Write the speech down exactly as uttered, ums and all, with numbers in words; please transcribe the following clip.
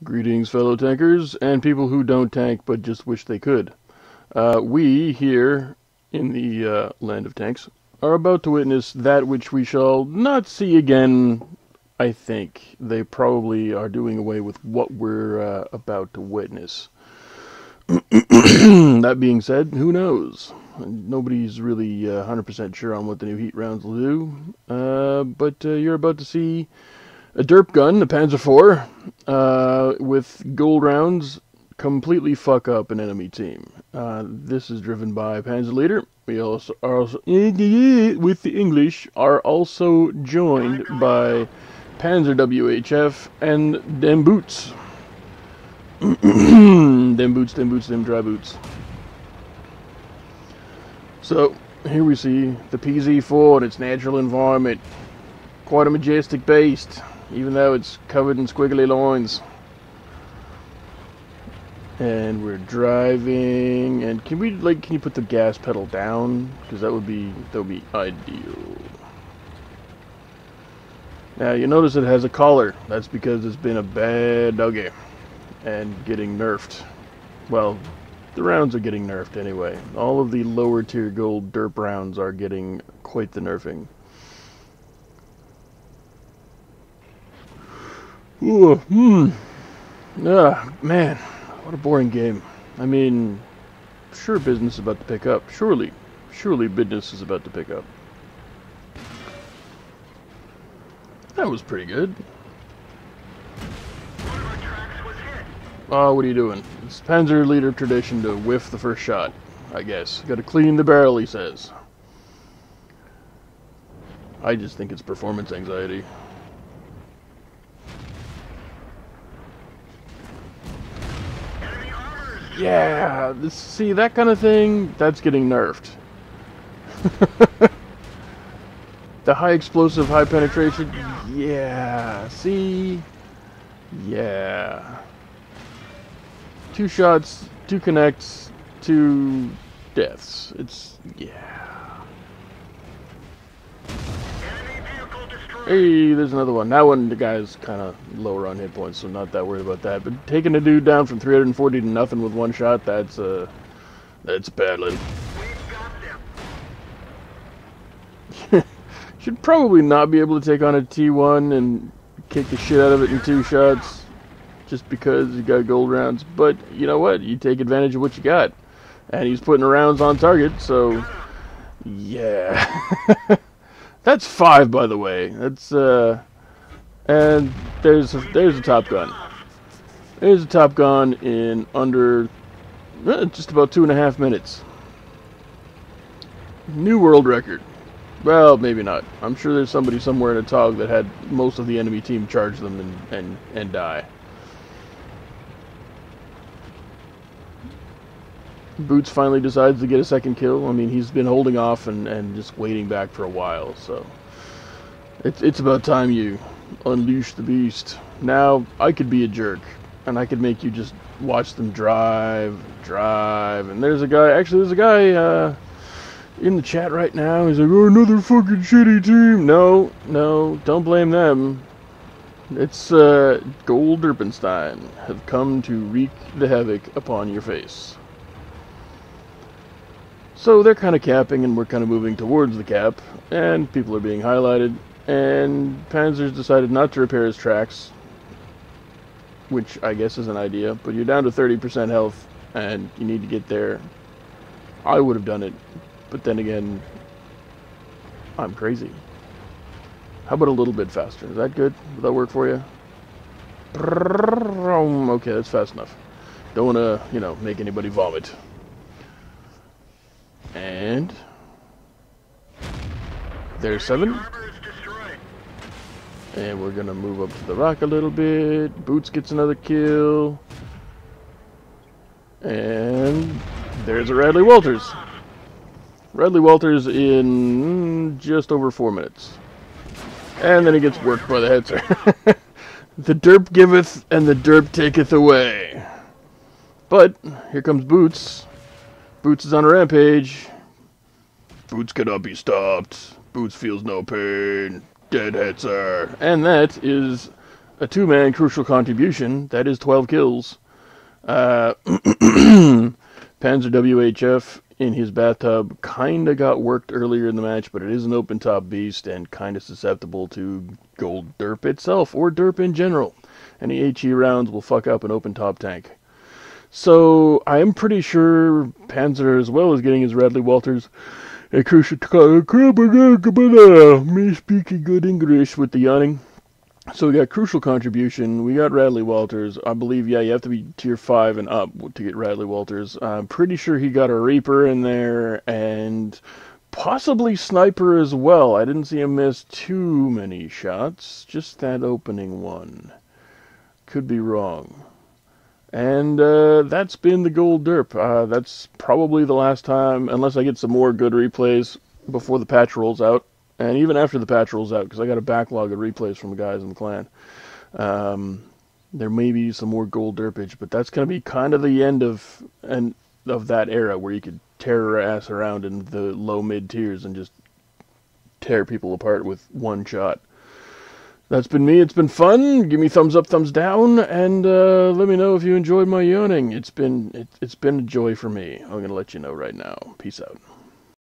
Greetings, fellow tankers, and people who don't tank but just wish they could. Uh, we, here in the uh, land of tanks, are about to witness that which we shall not see again, I think. They probably are doing away with what we're uh, about to witness. That being said, who knows? Nobody's really uh, one hundred percent sure on what the new heat rounds will do, uh, but uh, you're about to see a derp gun, the Panzer four, uh, with gold rounds completely fuck up an enemy team. Uh, this is driven by Panzer Leader. We also are also, with the English, are also joined by Panzer W H F and them boots. them boots, them boots, them dry boots. So, here we see the P Z four in its natural environment. Quite a majestic beast, even though it's covered in squiggly lines. And we're driving, and can we, like, can you put the gas pedal down? Because that would be, that would be ideal. Now, you notice it has a collar. That's because it's been a bad doggy and getting nerfed. Well, the rounds are getting nerfed anyway. All of the lower tier Gold-Derp rounds are getting quite the nerfing. Ooh, hmm. Ah, man, what a boring game. I mean, sure business is about to pick up. Surely, surely business is about to pick up. That was pretty good. Oh, what are you doing? It's Panzer Leader tradition to whiff the first shot, I guess. Gotta clean the barrel, he says. I just think it's performance anxiety. Yeah, this, see, that kind of thing, that's getting nerfed. The high explosive, high penetration, yeah, see? Yeah. Two shots, two connects, two deaths. It's, yeah. Hey, there's another one. That one, the guy's kind of lower on hit points, so not that worried about that. But taking a dude down from three hundred forty to nothing with one shot, that's, uh, that's battling. Should probably not be able to take on a T one and kick the shit out of it in two shots. Just because you got gold rounds, but you know what? You take advantage of what you got, and he's putting rounds on target. So, yeah, that's five, by the way. That's uh, and there's a, there's a Top Gun. There's a Top Gun in under uh, just about two and a half minutes. New world record. Well, maybe not. I'm sure there's somebody somewhere in a tog that had most of the enemy team charge them and and and die. Boots finally decides to get a second kill. I mean, he's been holding off and, and just waiting back for a while, so it's it's about time you unleash the beast. Now, I could be a jerk, and I could make you just watch them drive, drive, and there's a guy, actually there's a guy uh, in the chat right now, he's like, oh, another fucking shitty team. No, no, don't blame them. It's uh, Gold-Derpenstein have come to wreak the havoc upon your face. So they're kind of capping, and we're kind of moving towards the cap, and people are being highlighted, and Panzer's decided not to repair his tracks, which I guess is an idea, but you're down to thirty percent health, and you need to get there. I would have done it, but then again, I'm crazy. How about a little bit faster? Is that good? Will that work for you? Okay, that's fast enough. Don't want to, you know, make anybody vomit. And there's seven. And we're gonna move up to the rock a little bit. Boots gets another kill. And there's a Radley-Walters. Radley-Walters in just over four minutes. And then he gets worked by the hetzer. The derp giveth and the derp taketh away. But here comes Boots. Boots is on a rampage. Boots cannot be stopped. Boots feels no pain. Dead hetzer. And that is a two-man crucial contribution. That is twelve kills. Uh, Panzer W H F in his bathtub kind of got worked earlier in the match, but it is an open-top beast and kind of susceptible to Gold-Derp itself, or Derp in general. Any HE rounds will fuck up an open-top tank. So, I am pretty sure Panzer, as well as getting his Radley-Walters, a crucial... Me speaking good English with the yawning. So we got crucial contribution, we got Radley-Walters. I believe, yeah, you have to be tier five and up to get Radley-Walters. I'm pretty sure he got a Reaper in there, and possibly Sniper as well. I didn't see him miss too many shots, just that opening one. Could be wrong. And uh, that's been the Gold-Derp. Uh, that's probably the last time, unless I get some more good replays before the patch rolls out. And even after the patch rolls out, because I got a backlog of replays from the guys in the clan. Um, there may be some more Gold-Derpage, but that's going to be kind of the end of and of that era where you could tear your ass around in the low-mid tiers and just tear people apart with one shot. That's been me. It's been fun. Give me thumbs up, thumbs down, and uh, let me know if you enjoyed my yawning. It's been it, it's been a joy for me. I'm going to let you know right now. Peace out.